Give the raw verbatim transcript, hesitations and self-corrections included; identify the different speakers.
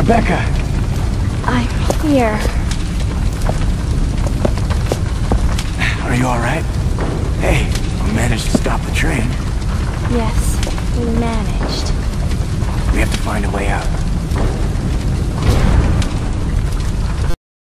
Speaker 1: Rebecca!
Speaker 2: I'm here.
Speaker 1: Are you alright? Hey, we managed to stop the train.
Speaker 2: Yes, we managed.
Speaker 1: We have to find a way out.